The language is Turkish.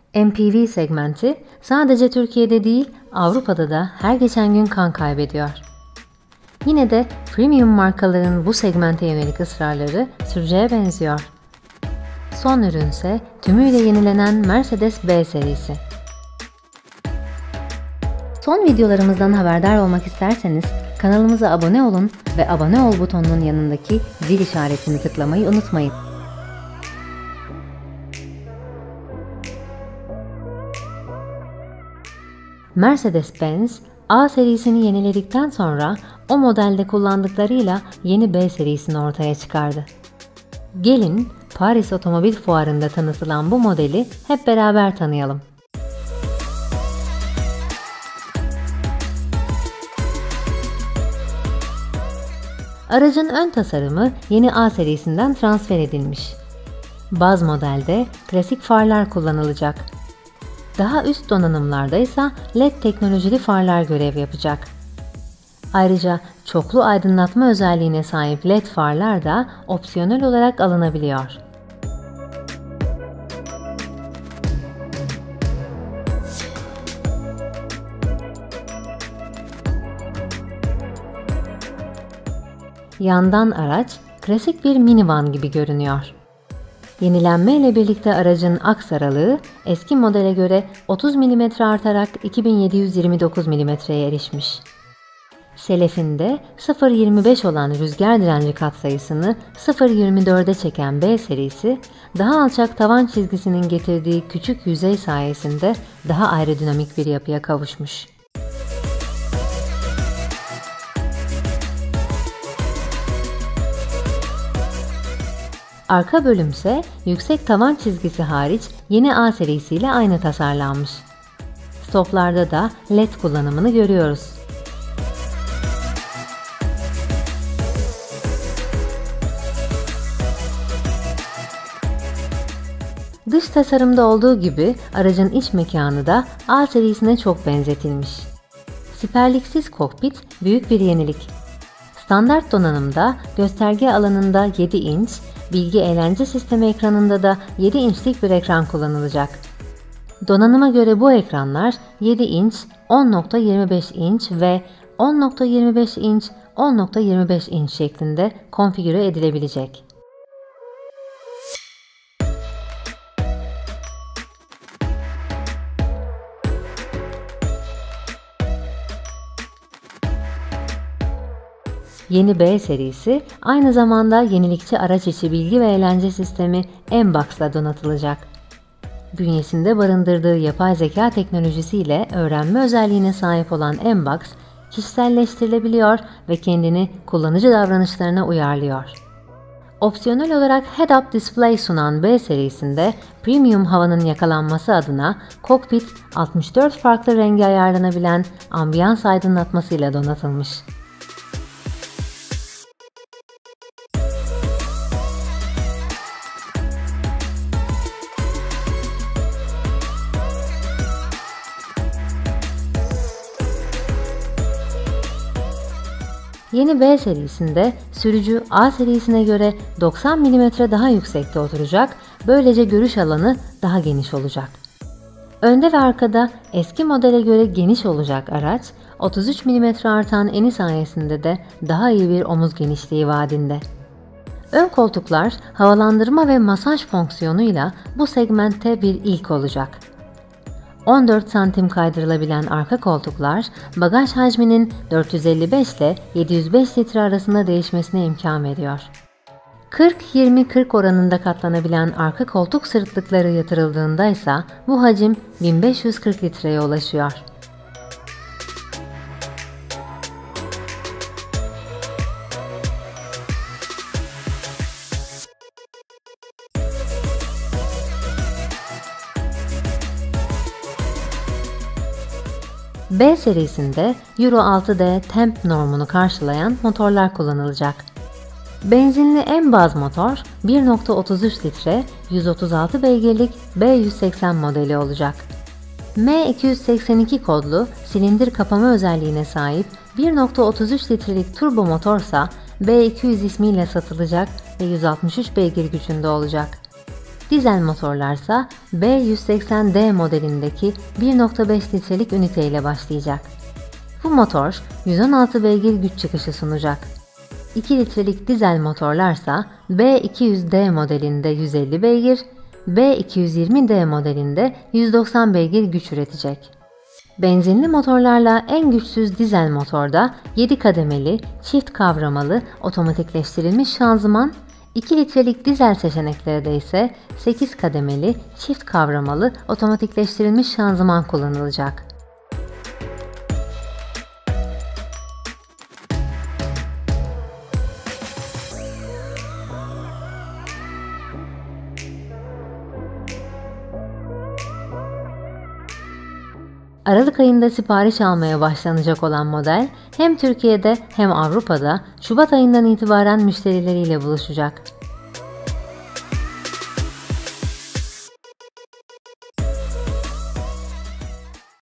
MPV segmenti sadece Türkiye'de değil, Avrupa'da da her geçen gün kan kaybediyor. Yine de premium markaların bu segmente yönelik ısrarları süreceğe benziyor. Son ürünse tümüyle yenilenen Mercedes B serisi. Son videolarımızdan haberdar olmak isterseniz kanalımıza abone olun ve abone ol butonunun yanındaki zil işaretini tıklamayı unutmayın. Mercedes-Benz, A serisini yeniledikten sonra o modelde kullandıklarıyla yeni B serisini ortaya çıkardı. Gelin Paris Otomobil Fuarı'nda tanıtılan bu modeli hep beraber tanıyalım. Aracın ön tasarımı yeni A serisinden transfer edilmiş. Baz modelde klasik farlar kullanılacak. Daha üst donanımlarda ise LED teknolojili farlar görev yapacak. Ayrıca çoklu aydınlatma özelliğine sahip LED farlar da opsiyonel olarak alınabiliyor. Yandan araç klasik bir minivan gibi görünüyor. Yenilenme ile birlikte aracın aks aralığı eski modele göre 30 mm artarak 2729 mm'ye erişmiş. Selefinde 0.25 olan rüzgar direnci katsayısını 0.24'e çeken B serisi, daha alçak tavan çizgisinin getirdiği küçük yüzey sayesinde daha aerodinamik bir yapıya kavuşmuş. Arka bölümse yüksek tavan çizgisi hariç yeni A serisiyle aynı tasarlanmış. Stoplarda da LED kullanımını görüyoruz. Dış tasarımda olduğu gibi aracın iç mekanı da A serisine çok benzetilmiş. Siperliksiz kokpit büyük bir yenilik. Standart donanımda gösterge alanında 7 inç, bilgi eğlence sistemi ekranında da 7 inçlik bir ekran kullanılacak. Donanıma göre bu ekranlar 7 inç, 10.25 inç ve 10.25 inç, 10.25 inç şeklinde konfigüre edilebilecek. Yeni B serisi aynı zamanda yenilikçi araç içi bilgi ve eğlence sistemi M-Box'la donatılacak. Bünyesinde barındırdığı yapay zeka teknolojisiyle öğrenme özelliğine sahip olan M-Box, kişiselleştirilebiliyor ve kendini kullanıcı davranışlarına uyarlıyor. Opsiyonel olarak Head-Up Display sunan B serisinde premium havanın yakalanması adına kokpit 64 farklı rengi ayarlanabilen ambiyans aydınlatmasıyla donatılmış. Yeni B serisinde sürücü A serisine göre 90 mm daha yüksekte oturacak, böylece görüş alanı daha geniş olacak. Önde ve arkada eski modele göre geniş olacak araç, 33 mm artan eni sayesinde de daha iyi bir omuz genişliği vaadinde. Ön koltuklar havalandırma ve masaj fonksiyonuyla bu segmentte bir ilk olacak. 14 santim kaydırılabilen arka koltuklar, bagaj hacminin 455 ile 705 litre arasında değişmesine imkan veriyor. 40-20-40 oranında katlanabilen arka koltuk sırtlıkları yatırıldığında ise bu hacim 1540 litreye ulaşıyor. B serisinde Euro 6D temp normunu karşılayan motorlar kullanılacak. Benzinli M-Baz motor 1.33 litre 136 beygirlik B180 modeli olacak. M282 kodlu silindir kapama özelliğine sahip 1.33 litrelik turbo motorsa B200 ismiyle satılacak ve 163 beygir gücünde olacak. Dizel motorlarsa B180D modelindeki 1.5 litrelik ünite ile başlayacak. Bu motor 116 beygir güç çıkışı sunacak. 2 litrelik dizel motorlarsa B200D modelinde 150 beygir, B220D modelinde 190 beygir güç üretecek. Benzinli motorlarla en güçsüz dizel motorda 7 kademeli, çift kavramalı, otomatikleştirilmiş şanzıman, 2 litrelik dizel seçeneklerde ise 8 kademeli, çift kavramalı, otomatikleştirilmiş şanzıman kullanılacak. Aralık ayında sipariş almaya başlanacak olan model hem Türkiye'de hem Avrupa'da Şubat ayından itibaren müşterileriyle buluşacak.